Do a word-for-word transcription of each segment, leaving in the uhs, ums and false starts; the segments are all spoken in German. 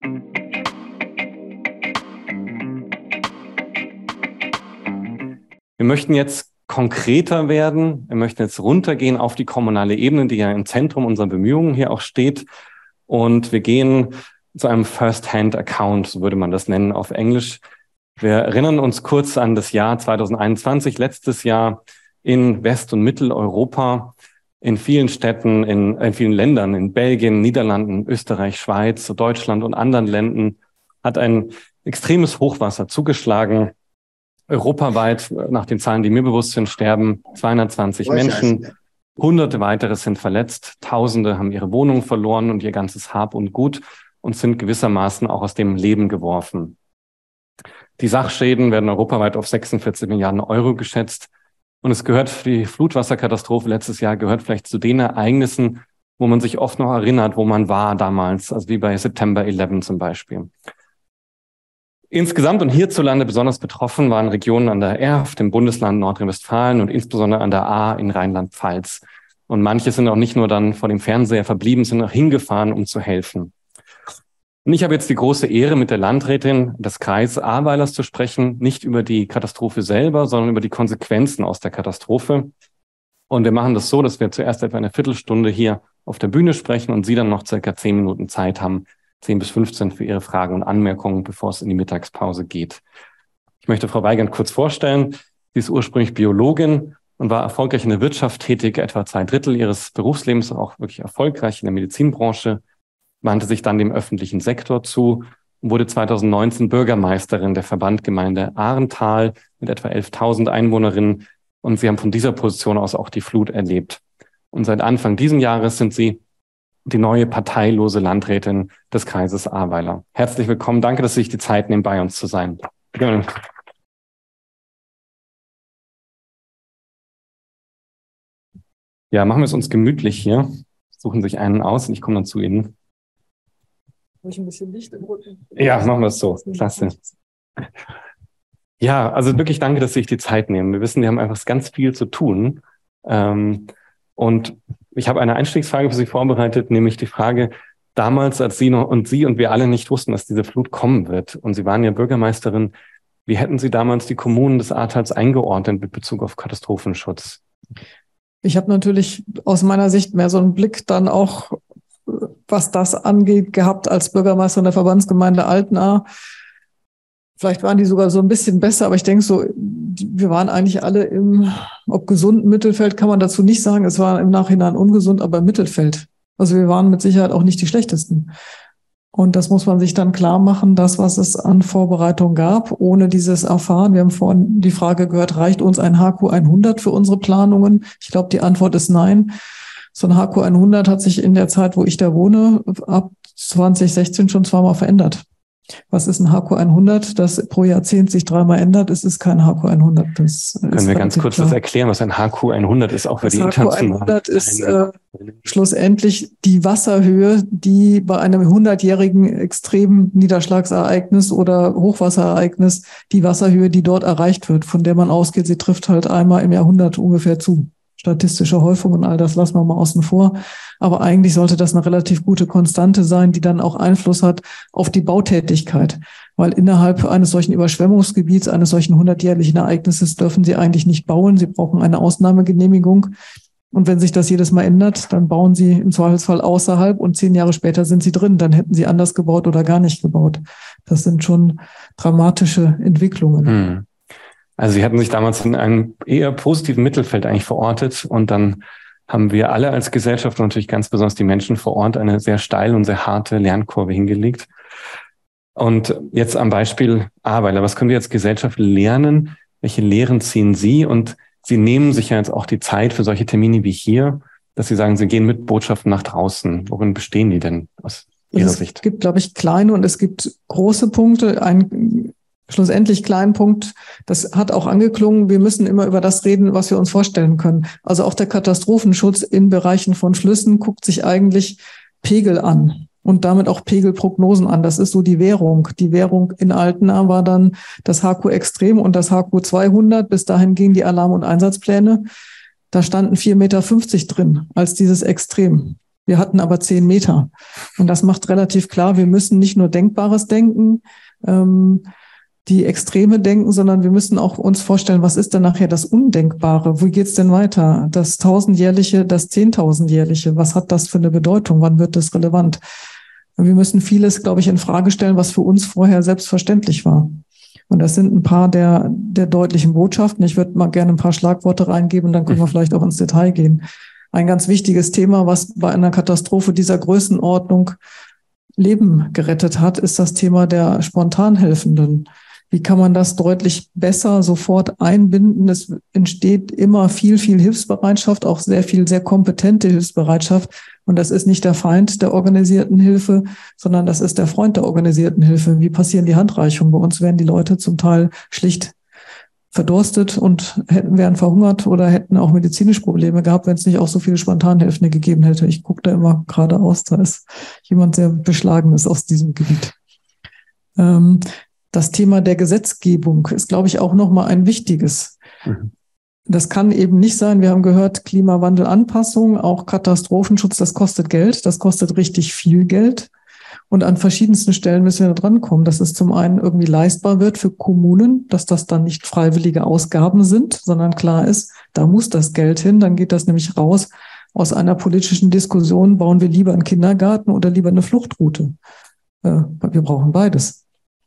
Wir möchten jetzt konkreter werden. Wir möchten jetzt runtergehen auf die kommunale Ebene, die ja im Zentrum unserer Bemühungen hier auch steht. Und wir gehen zu einem First-Hand-Account, so würde man das nennen auf Englisch. Wir erinnern uns kurz an das Jahr zwanzig einundzwanzig, letztes Jahr in West- und Mitteleuropa, in vielen Städten, in, in vielen Ländern, in Belgien, Niederlanden, Österreich, Schweiz, Deutschland und anderen Ländern hat ein extremes Hochwasser zugeschlagen. Europaweit, nach den Zahlen, die mir bewusst sind, sterben zweihundertzwanzig Menschen. Hunderte weitere sind verletzt. Tausende haben ihre Wohnung verloren und ihr ganzes Hab und Gut und sind gewissermaßen auch aus dem Leben geworfen. Die Sachschäden werden europaweit auf sechsundvierzig Milliarden Euro geschätzt. Und es gehört, die Flutwasserkatastrophe letztes Jahr gehört vielleicht zu den Ereignissen, wo man sich oft noch erinnert, wo man war damals, also wie bei September elf zum Beispiel. Insgesamt und hierzulande besonders betroffen waren Regionen an der Erft, im Bundesland Nordrhein-Westfalen und insbesondere an der Ahr in Rheinland-Pfalz. Und manche sind auch nicht nur dann vor dem Fernseher verblieben, sind auch hingefahren, um zu helfen. Und ich habe jetzt die große Ehre, mit der Landrätin des Kreises Ahrweilers zu sprechen, nicht über die Katastrophe selber, sondern über die Konsequenzen aus der Katastrophe. Und wir machen das so, dass wir zuerst etwa eine Viertelstunde hier auf der Bühne sprechen und Sie dann noch circa zehn Minuten Zeit haben, zehn bis fünfzehn für Ihre Fragen und Anmerkungen, bevor es in die Mittagspause geht. Ich möchte Frau Weigand kurz vorstellen. Sie ist ursprünglich Biologin und war erfolgreich in der Wirtschaft tätig, etwa zwei Drittel ihres Berufslebens, auch wirklich erfolgreich in der Medizinbranche, wandte sich dann dem öffentlichen Sektor zu und wurde zweitausendneunzehn Bürgermeisterin der Verbandgemeinde Ahrental mit etwa elftausend Einwohnerinnen. Und Sie haben von dieser Position aus auch die Flut erlebt. Und seit Anfang dieses Jahres sind Sie die neue parteilose Landrätin des Kreises Ahrweiler. Herzlich willkommen. Danke, dass Sie sich die Zeit nehmen, bei uns zu sein. Bitte. Ja, machen wir es uns gemütlich hier. Suchen sich einen aus und ich komme dann zu Ihnen. Habe ich ein bisschen Licht im Rücken? Ja, machen wir es so. Klasse. Ja, also wirklich danke, dass Sie sich die Zeit nehmen. Wir wissen, wir haben einfach ganz viel zu tun. Ähm, und ich habe eine Einstiegsfrage für Sie vorbereitet, nämlich die Frage, damals, als Sie noch und Sie und wir alle nicht wussten, dass diese Flut kommen wird, und Sie waren ja Bürgermeisterin, wie hätten Sie damals die Kommunen des Ahrtals eingeordnet mit Bezug auf Katastrophenschutz? Ich habe natürlich aus meiner Sicht mehr so einen Blick dann auch, was das angeht, gehabt als Bürgermeisterin der Verbandsgemeinde Altenahr. Vielleicht waren die sogar so ein bisschen besser, aber ich denke so, wir waren eigentlich alle im, ob gesunden Mittelfeld, kann man dazu nicht sagen. Es war im Nachhinein ungesund, aber im Mittelfeld. Also wir waren mit Sicherheit auch nicht die Schlechtesten. Und das muss man sich dann klar machen, das, was es an Vorbereitung gab, ohne dieses Erfahren. Wir haben vorhin die Frage gehört, reicht uns ein H Q hundert für unsere Planungen? Ich glaube, die Antwort ist nein. So ein H Q hundert hat sich in der Zeit, wo ich da wohne, ab zwanzig sechzehn schon zweimal verändert. Was ist ein H Q hundert, das pro Jahrzehnt sich dreimal ändert? Es ist kein H Q hundert. Das Können wir ganz kurz klar. das erklären, was ein H Q hundert ist, auch für die internationalen? H Q hundert ist äh, schlussendlich die Wasserhöhe, die bei einem hundertjährigen extremen Niederschlagsereignis oder Hochwasserereignis, die Wasserhöhe, die dort erreicht wird, von der man ausgeht, sie trifft halt einmal im Jahrhundert ungefähr zu. Statistische Häufung und all das lassen wir mal außen vor. Aber eigentlich sollte das eine relativ gute Konstante sein, die dann auch Einfluss hat auf die Bautätigkeit. Weil innerhalb eines solchen Überschwemmungsgebiets, eines solchen hundertjährlichen Ereignisses dürfen Sie eigentlich nicht bauen. Sie brauchen eine Ausnahmegenehmigung. Und wenn sich das jedes Mal ändert, dann bauen Sie im Zweifelsfall außerhalb und zehn Jahre später sind Sie drin. Dann hätten Sie anders gebaut oder gar nicht gebaut. Das sind schon dramatische Entwicklungen. Hm. Also Sie hatten sich damals in einem eher positiven Mittelfeld eigentlich verortet, und dann haben wir alle als Gesellschaft und natürlich ganz besonders die Menschen vor Ort eine sehr steile und sehr harte Lernkurve hingelegt. Und jetzt am Beispiel Ahrweiler, was können wir als Gesellschaft lernen? Welche Lehren ziehen Sie? Und Sie nehmen sich ja jetzt auch die Zeit für solche Termine wie hier, dass Sie sagen, Sie gehen mit Botschaften nach draußen. Worin bestehen die denn aus Ihrer es Sicht? Es gibt, glaube ich, kleine und es gibt große Punkte. Ein schlussendlich kleinen Punkt, das hat auch angeklungen, wir müssen immer über das reden, was wir uns vorstellen können. Also auch der Katastrophenschutz in Bereichen von Flüssen guckt sich eigentlich Pegel an und damit auch Pegelprognosen an. Das ist so die Währung. Die Währung in Altenahr war dann das H Q Extrem und das H Q zweihundert. Bis dahin gingen die Alarm- und Einsatzpläne. Da standen vier Meter fünfzig drin als dieses Extrem. Wir hatten aber zehn Meter. Und das macht relativ klar, wir müssen nicht nur Denkbares denken, ähm, die Extreme denken, sondern wir müssen auch uns vorstellen, was ist denn nachher das Undenkbare? Wie geht's denn weiter? Das Tausendjährliche, das Zehntausendjährliche, was hat das für eine Bedeutung? Wann wird das relevant? Und wir müssen vieles, glaube ich, in Frage stellen, was für uns vorher selbstverständlich war. Und das sind ein paar der, der deutlichen Botschaften. Ich würde mal gerne ein paar Schlagworte reingeben, dann können wir vielleicht auch ins Detail gehen. Ein ganz wichtiges Thema, was bei einer Katastrophe dieser Größenordnung Leben gerettet hat, ist das Thema der Spontanhelfenden. Wie kann man das deutlich besser sofort einbinden? Es entsteht immer viel, viel Hilfsbereitschaft, auch sehr viel, sehr kompetente Hilfsbereitschaft. Und das ist nicht der Feind der organisierten Hilfe, sondern das ist der Freund der organisierten Hilfe. Wie passieren die Handreichungen? Bei uns werden die Leute zum Teil schlicht verdurstet und hätten, wären verhungert oder hätten auch medizinische Probleme gehabt, wenn es nicht auch so viele Spontanhelfende gegeben hätte. Ich gucke da immer geradeaus, da ist jemand sehr Beschlagenes aus diesem Gebiet. Ähm, das Thema der Gesetzgebung ist, glaube ich, auch nochmal ein wichtiges. Mhm. Das kann eben nicht sein, wir haben gehört, Klimawandel, Anpassung, auch Katastrophenschutz, das kostet Geld, das kostet richtig viel Geld. Und an verschiedensten Stellen müssen wir da dran kommen, dass es zum einen irgendwie leistbar wird für Kommunen, dass das dann nicht freiwillige Ausgaben sind, sondern klar ist, da muss das Geld hin. Dann geht das nämlich raus aus einer politischen Diskussion, bauen wir lieber einen Kindergarten oder lieber eine Fluchtroute. Wir brauchen beides.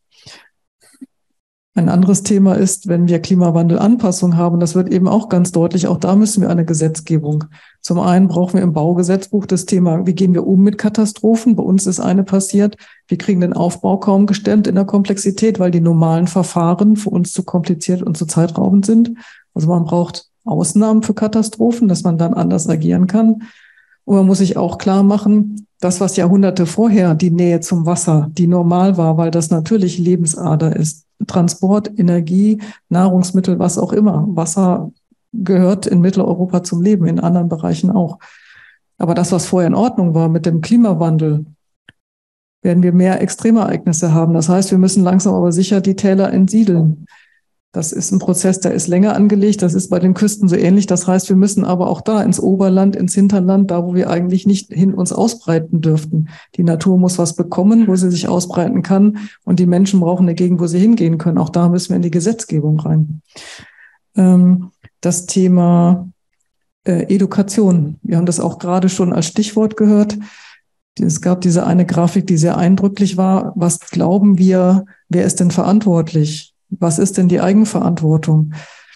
Ein anderes Thema ist, wenn wir Klimawandelanpassung haben, das wird eben auch ganz deutlich, auch da müssen wir eine Gesetzgebung. Zum einen brauchen wir im Baugesetzbuch das Thema, wie gehen wir um mit Katastrophen? Bei uns ist eine passiert, wir kriegen den Aufbau kaum gestemmt in der Komplexität, weil die normalen Verfahren für uns zu kompliziert und zu zeitraubend sind. Also man braucht Ausnahmen für Katastrophen, dass man dann anders agieren kann. Und man muss sich auch klar machen, das, was Jahrhunderte vorher die Nähe zum Wasser, die normal war, weil das natürlich Lebensader ist, Transport, Energie, Nahrungsmittel, was auch immer. Wasser gehört in Mitteleuropa zum Leben, in anderen Bereichen auch. Aber das, was vorher in Ordnung war mit dem Klimawandel, werden wir mehr Extremereignisse haben. Das heißt, wir müssen langsam aber sicher die Täler entsiedeln. Das ist ein Prozess, der ist länger angelegt. Das ist bei den Küsten so ähnlich. Das heißt, wir müssen aber auch da ins Oberland, ins Hinterland, da wo wir eigentlich nicht hin uns ausbreiten dürften. Die Natur muss was bekommen, wo sie sich ausbreiten kann. Und die Menschen brauchen eine Gegend, wo sie hingehen können. Auch da müssen wir in die Gesetzgebung rein. Ähm, das Thema äh, Education. Wir haben das auch gerade schon als Stichwort gehört. Es gab diese eine Grafik, die sehr eindrücklich war. Was glauben wir, wer ist denn verantwortlich? Was ist denn die Eigenverantwortung?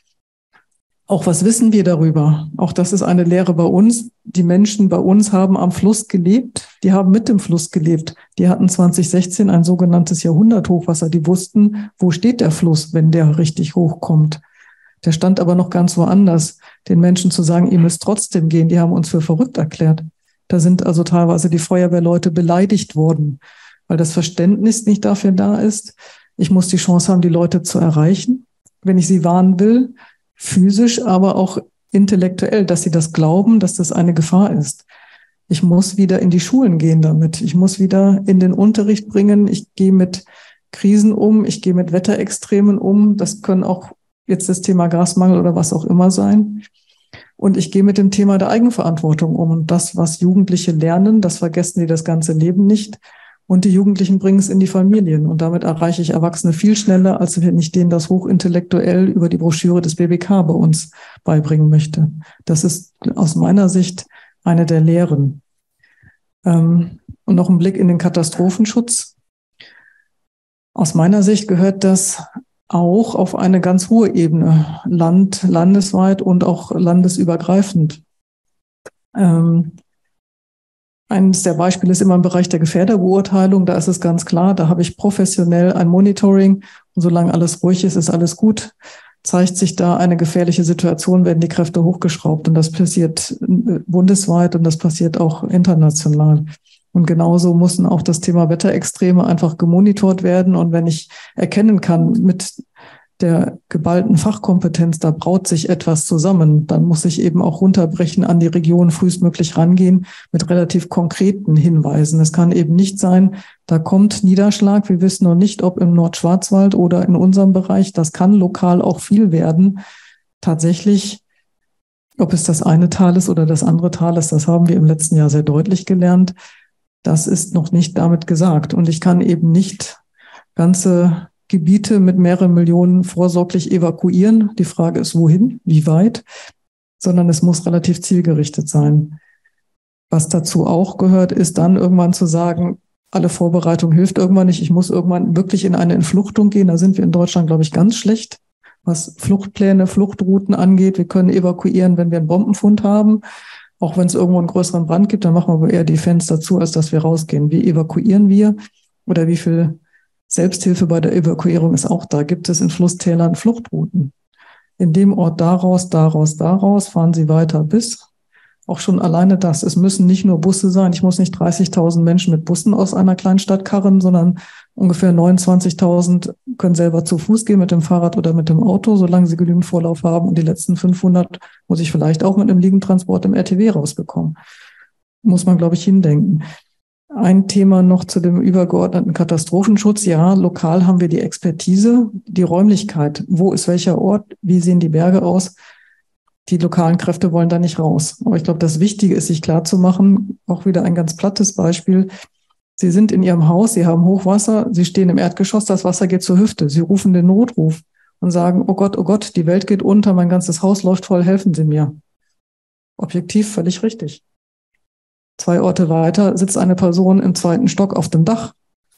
Auch was wissen wir darüber? Auch das ist eine Lehre bei uns. Die Menschen bei uns haben am Fluss gelebt. Die haben mit dem Fluss gelebt. Die hatten zwanzig sechzehn ein sogenanntes Jahrhunderthochwasser. Die wussten, wo steht der Fluss, wenn der richtig hochkommt. Der stand aber noch ganz woanders. Den Menschen zu sagen, ihr müsst trotzdem gehen, die haben uns für verrückt erklärt. Da sind also teilweise die Feuerwehrleute beleidigt worden, weil das Verständnis nicht dafür da ist. Ich muss die Chance haben, die Leute zu erreichen, wenn ich sie warnen will, physisch, aber auch intellektuell, dass sie das glauben, dass das eine Gefahr ist. Ich muss wieder in die Schulen gehen damit. Ich muss wieder in den Unterricht bringen. Ich gehe mit Krisen um. Ich gehe mit Wetterextremen um. Das können auch jetzt das Thema Gasmangel oder was auch immer sein. Und ich gehe mit dem Thema der Eigenverantwortung um. Und das, was Jugendliche lernen, das vergessen die das ganze Leben nicht. Und die Jugendlichen bringen es in die Familien. Und damit erreiche ich Erwachsene viel schneller, als wenn ich denen das hochintellektuell über die Broschüre des B B K bei uns beibringen möchte. Das ist aus meiner Sicht eine der Lehren. Und noch ein Blick in den Katastrophenschutz. Aus meiner Sicht gehört das auch auf eine ganz hohe Ebene, Land, landesweit und auch landesübergreifend. Ähm, Eines der Beispiele ist immer im Bereich der Gefährderbeurteilung. Da ist es ganz klar, da habe ich professionell ein Monitoring. Und solange alles ruhig ist, ist alles gut. Zeigt sich da eine gefährliche Situation, werden die Kräfte hochgeschraubt. Und das passiert bundesweit und das passiert auch international. Und genauso muss auch das Thema Wetterextreme einfach gemonitort werden. Und wenn ich erkennen kann, mit der geballten Fachkompetenz, da braut sich etwas zusammen, dann muss ich eben auch runterbrechen, an die Region frühestmöglich rangehen mit relativ konkreten Hinweisen. Es kann eben nicht sein, da kommt Niederschlag, wir wissen noch nicht, ob im Nordschwarzwald oder in unserem Bereich, das kann lokal auch viel werden. Tatsächlich Ob es das eine Tal ist oder das andere Tal ist, das haben wir im letzten Jahr sehr deutlich gelernt. Das ist noch nicht damit gesagt. Und ich kann eben nicht ganze Gebiete mit mehreren Millionen vorsorglich evakuieren. Die Frage ist, wohin, wie weit, sondern es muss relativ zielgerichtet sein. Was dazu auch gehört, ist dann irgendwann zu sagen, alle Vorbereitung hilft irgendwann nicht. Ich muss irgendwann wirklich in eine Entfluchtung gehen. Da sind wir in Deutschland, glaube ich, ganz schlecht, was Fluchtpläne, Fluchtrouten angeht. Wir können evakuieren, wenn wir einen Bombenfund haben. Auch wenn es irgendwo einen größeren Brand gibt, dann machen wir aber eher die Fenster zu, als dass wir rausgehen. Wie evakuieren wir oder wie viel Selbsthilfe bei der Evakuierung ist auch da? Gibt es in Flusstälern Fluchtrouten? In dem Ort daraus, daraus, daraus fahren Sie weiter bis. Auch schon alleine das. Es müssen nicht nur Busse sein. Ich muss nicht dreißigtausend Menschen mit Bussen aus einer kleinen Stadt karren, sondern ungefähr neunundzwanzigtausend können selber zu Fuß gehen mit dem Fahrrad oder mit dem Auto, solange sie genügend Vorlauf haben. Und die letzten fünfhundert muss ich vielleicht auch mit einem Liegentransport im R T W rausbekommen. Muss man, glaube ich, hindenken. Ein Thema noch zu dem übergeordneten Katastrophenschutz. Ja, lokal haben wir die Expertise, die Räumlichkeit. Wo ist welcher Ort? Wie sehen die Berge aus? Die lokalen Kräfte wollen da nicht raus. Aber ich glaube, das Wichtige ist, sich klarzumachen, auch wieder ein ganz plattes Beispiel. Sie sind in Ihrem Haus, Sie haben Hochwasser, Sie stehen im Erdgeschoss, das Wasser geht zur Hüfte. Sie rufen den Notruf und sagen, oh Gott, oh Gott, die Welt geht unter, mein ganzes Haus läuft voll, helfen Sie mir. Objektiv völlig richtig. Zwei Orte weiter sitzt eine Person im zweiten Stock auf dem Dach.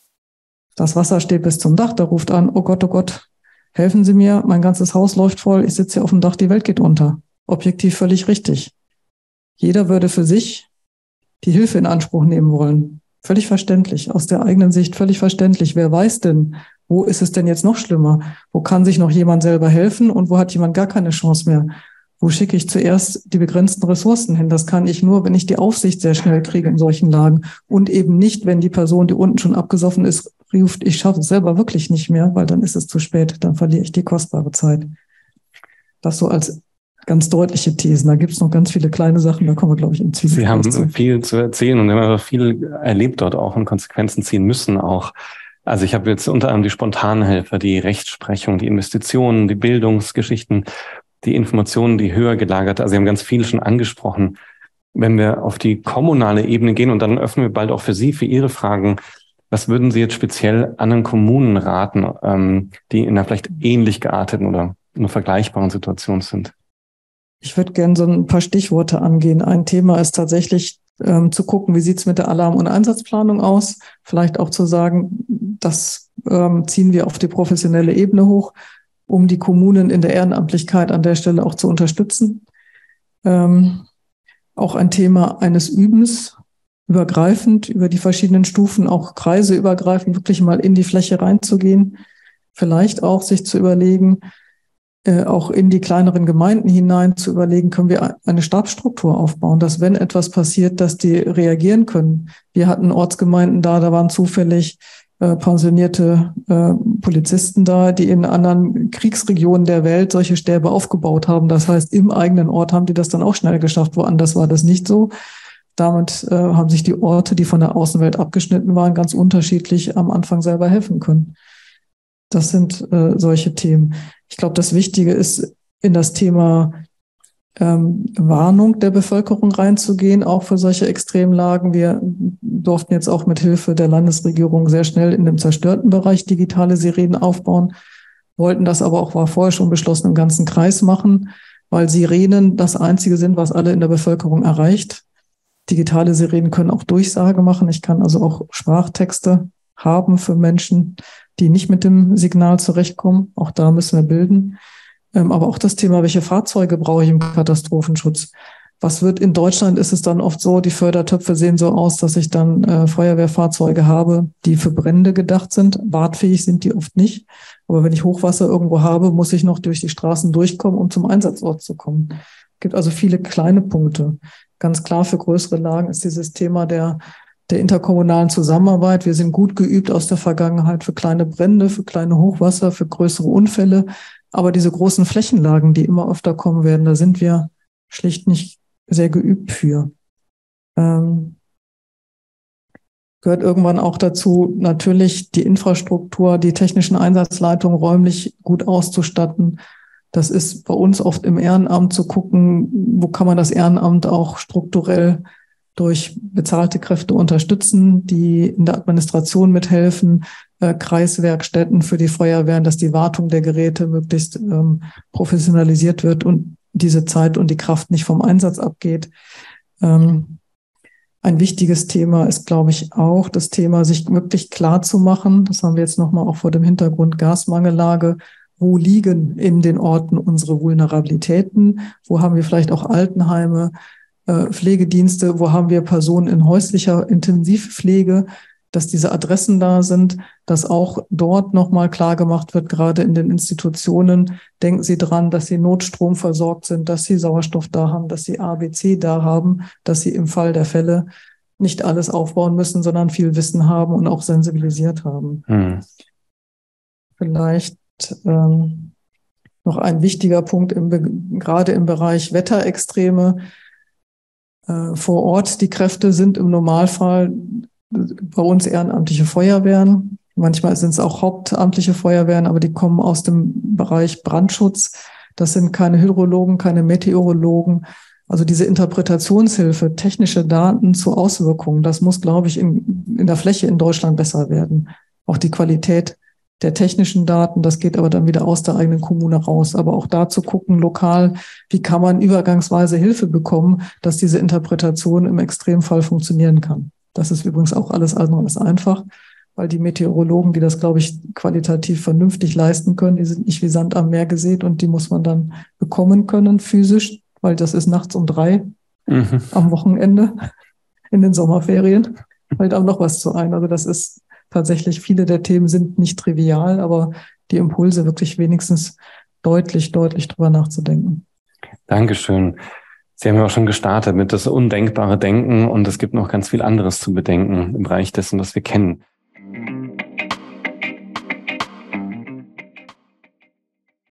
Das Wasser steht bis zum Dach, der ruft an, oh Gott, oh Gott, helfen Sie mir, mein ganzes Haus läuft voll, ich sitze hier auf dem Dach, die Welt geht unter. Objektiv völlig richtig. Jeder würde für sich die Hilfe in Anspruch nehmen wollen. Völlig verständlich, aus der eigenen Sicht völlig verständlich. Wer weiß denn, wo ist es denn jetzt noch schlimmer? Wo kann sich noch jemand selber helfen und wo hat jemand gar keine Chance mehr? Wo schicke ich zuerst die begrenzten Ressourcen hin? Das kann ich nur, wenn ich die Aufsicht sehr schnell kriege in solchen Lagen und eben nicht, wenn die Person, die unten schon abgesoffen ist, ruft, ich schaffe es selber wirklich nicht mehr, weil dann ist es zu spät, dann verliere ich die kostbare Zeit. Das so als ganz deutliche Thesen. Da gibt es noch ganz viele kleine Sachen, da kommen wir, glaube ich, im Ziel. Sie haben zu. viel zu erzählen und haben viel erlebt dort auch und Konsequenzen ziehen müssen auch. Also ich habe jetzt unter anderem die Spontanhelfer, die Rechtsprechung, die Investitionen, die Bildungsgeschichten, die Informationen, die höher gelagert, also Sie haben ganz viel schon angesprochen. Wenn wir auf die kommunale Ebene gehen und dann öffnen wir bald auch für Sie, für Ihre Fragen, was würden Sie jetzt speziell anderen Kommunen raten, ähm, die in einer vielleicht ähnlich gearteten oder einer vergleichbaren Situation sind? Ich würde gerne so ein paar Stichworte angehen. Ein Thema ist tatsächlich ähm, zu gucken, wie sieht es mit der Alarm- und Einsatzplanung aus. Vielleicht auch zu sagen, das ähm, ziehen wir auf die professionelle Ebene hoch, um die Kommunen in der Ehrenamtlichkeit an der Stelle auch zu unterstützen. Ähm, auch ein Thema eines Übens, übergreifend, über die verschiedenen Stufen, auch kreiseübergreifend, wirklich mal in die Fläche reinzugehen. Vielleicht auch sich zu überlegen, Äh, auch in die kleineren Gemeinden hinein zu überlegen, können wir eine Stabsstruktur aufbauen, dass wenn etwas passiert, dass die reagieren können. Wir hatten Ortsgemeinden da, da waren zufällig äh, pensionierte äh, Polizisten da, die in anderen Kriegsregionen der Welt solche Stäbe aufgebaut haben. Das heißt, im eigenen Ort haben die das dann auch schnell geschafft, woanders war das nicht so. Damit äh, haben sich die Orte, die von der Außenwelt abgeschnitten waren, ganz unterschiedlich am Anfang selber helfen können. Das sind äh, solche Themen. Ich glaube, das Wichtige ist, in das Thema ähm, Warnung der Bevölkerung reinzugehen, auch für solche Extremlagen. Wir durften jetzt auch mit Hilfe der Landesregierung sehr schnell in dem zerstörten Bereich digitale Sirenen aufbauen, wollten das aber auch, war vorher schon beschlossen, im ganzen Kreis machen, weil Sirenen das Einzige sind, was alle in der Bevölkerung erreicht. Digitale Sirenen können auch Durchsage machen. Ich kann also auch Sprachtexte haben für Menschen, die nicht mit dem Signal zurechtkommen. Auch da müssen wir bilden. Ähm, aber auch das Thema, welche Fahrzeuge brauche ich im Katastrophenschutz? Was wird in Deutschland, ist es dann oft so, die Fördertöpfe sehen so aus, dass ich dann äh, Feuerwehrfahrzeuge habe, die für Brände gedacht sind. Wartfähig sind die oft nicht. Aber wenn ich Hochwasser irgendwo habe, muss ich noch durch die Straßen durchkommen, um zum Einsatzort zu kommen. Es gibt also viele kleine Punkte. Ganz klar, für größere Lagen ist dieses Thema der der interkommunalen Zusammenarbeit. Wir sind gut geübt aus der Vergangenheit für kleine Brände, für kleine Hochwasser, für größere Unfälle. Aber diese großen Flächenlagen, die immer öfter kommen werden, da sind wir schlicht nicht sehr geübt für. Ähm, gehört irgendwann auch dazu, natürlich die Infrastruktur, die technischen Einsatzleitungen räumlich gut auszustatten, Das ist bei uns oft im Ehrenamt zu gucken, wo kann man das Ehrenamt auch strukturell durch bezahlte Kräfte unterstützen, die in der Administration mithelfen, äh, Kreiswerkstätten für die Feuerwehren, dass die Wartung der Geräte möglichst ähm, professionalisiert wird und diese Zeit und die Kraft nicht vom Einsatz abgeht. Ähm, ein wichtiges Thema ist, glaube ich, auch das Thema, sich wirklich klar zu machen. Das haben wir jetzt nochmal auch vor dem Hintergrund Gasmangellage. Wo liegen in den Orten unsere Vulnerabilitäten? Wo haben wir vielleicht auch Altenheime, Pflegedienste, wo haben wir Personen in häuslicher Intensivpflege, dass diese Adressen da sind, dass auch dort nochmal klar gemacht wird, gerade in den Institutionen, denken Sie dran, dass Sie Notstrom versorgt sind, dass Sie Sauerstoff da haben, dass Sie A B C da haben, dass Sie im Fall der Fälle nicht alles aufbauen müssen, sondern viel Wissen haben und auch sensibilisiert haben. Hm. Vielleicht ähm, noch ein wichtiger Punkt, im, gerade im Bereich Wetterextreme, vor Ort. Die Kräfte sind im Normalfall bei uns ehrenamtliche Feuerwehren. Manchmal sind es auch hauptamtliche Feuerwehren, aber die kommen aus dem Bereich Brandschutz. Das sind keine Hydrologen, keine Meteorologen. Also diese Interpretationshilfe, technische Daten zu Auswirkungen, das muss, glaube ich, in, in der Fläche in Deutschland besser werden. Auch die Qualität der technischen Daten, das geht aber dann wieder aus der eigenen Kommune raus. Aber auch da zu gucken, lokal, wie kann man übergangsweise Hilfe bekommen, dass diese Interpretation im Extremfall funktionieren kann. Das ist übrigens auch alles andere als einfach, weil die Meteorologen, die das, glaube ich, qualitativ vernünftig leisten können, die sind nicht wie Sand am Meer gesät und die muss man dann bekommen können, physisch, weil das ist nachts um drei mhm. am Wochenende in den Sommerferien. Fällt auch noch was zu ein. Also das ist tatsächlich, viele der Themen sind nicht trivial, aber die Impulse wirklich wenigstens deutlich, deutlich drüber nachzudenken. Dankeschön. Sie haben ja auch schon gestartet mit das undenkbare Denken und es gibt noch ganz viel anderes zu bedenken im Bereich dessen, was wir kennen.